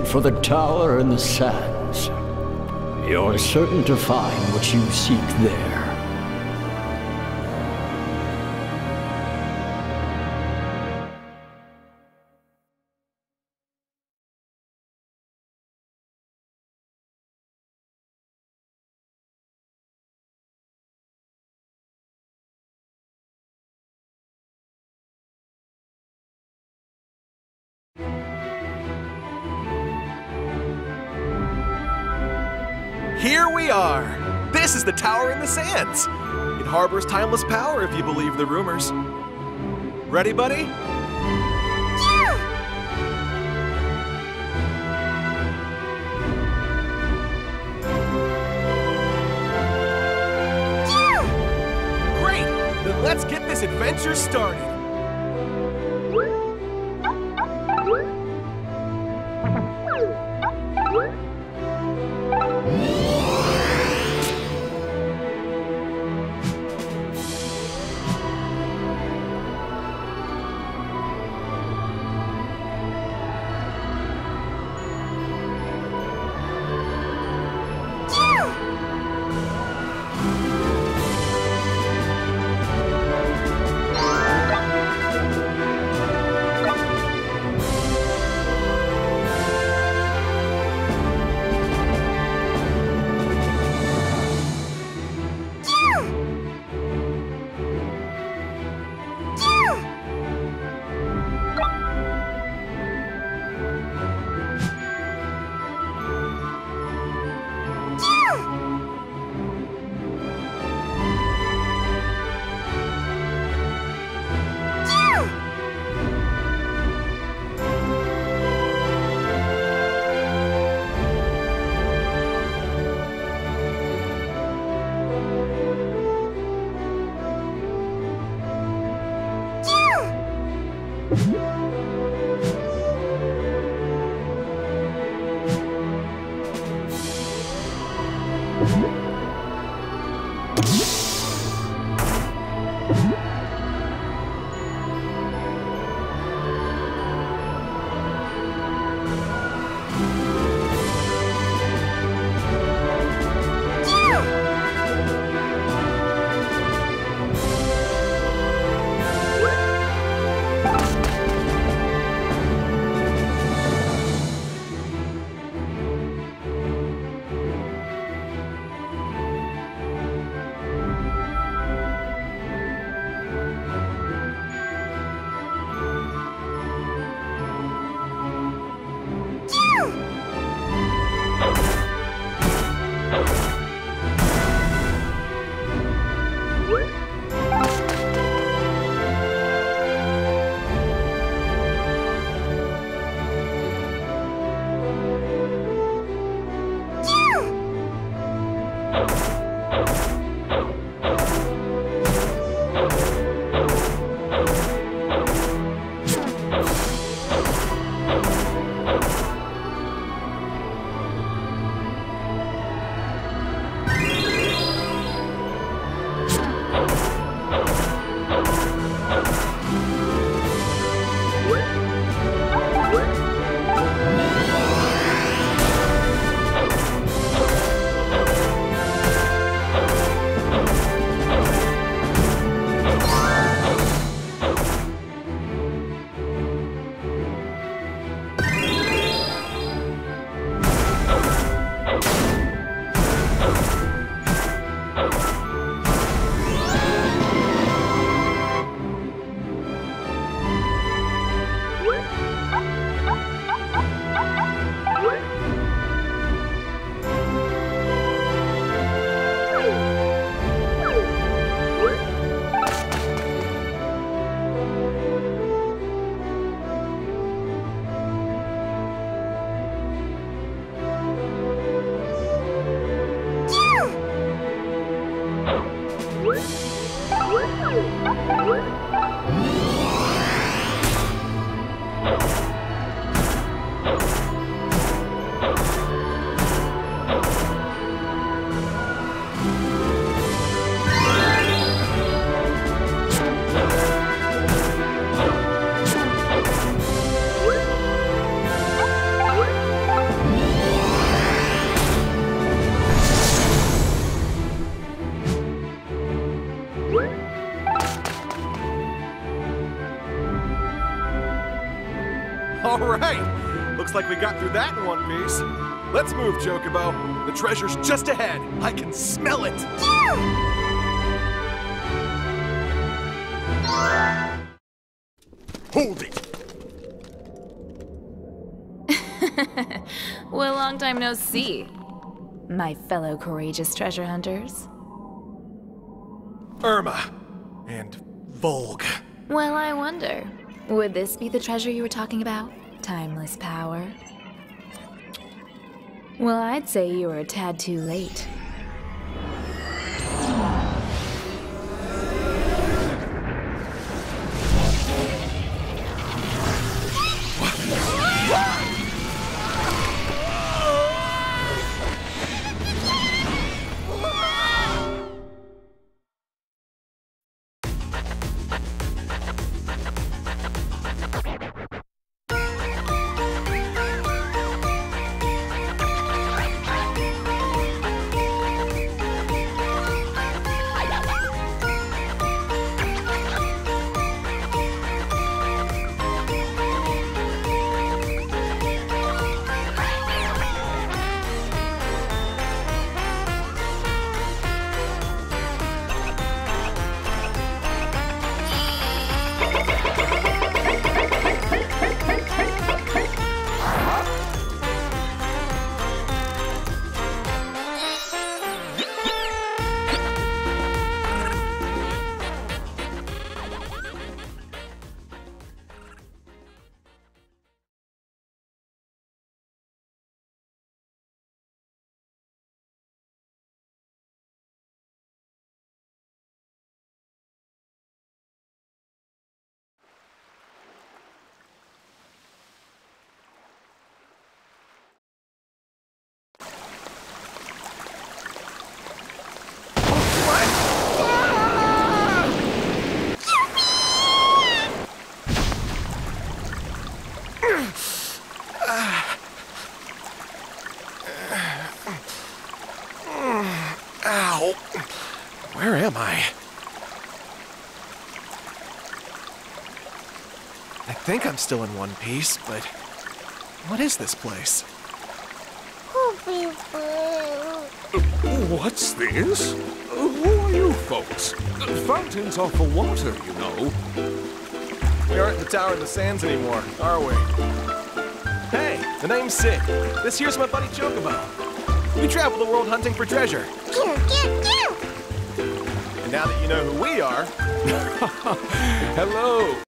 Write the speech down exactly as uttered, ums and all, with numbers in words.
head for the tower in the sands. You're certain to find what you seek there. Here we are! This is the Tower in the Sands! It harbors timeless power if you believe the rumors. Ready, buddy? Great! Then let's get this adventure started! All right. Looks like we got through that in one piece. Let's move, Chocobo. The treasure's just ahead. I can smell it. Hold it. Well, long time no see, my fellow courageous treasure hunters. Irma and Volg. Well, I wonder, would this be the treasure you were talking about? Timeless power? Well, I'd say you were a tad too late. Ow! Where am I? I think I'm still in one piece, but what is this place? What's this? Who are you folks? Fountains are for water, you know. We aren't in the Tower in the Sands anymore, are we? Hey, the name's Sid. This here's my buddy Chocobo. We travel the world hunting for treasure. And now that you know who we are... Hello.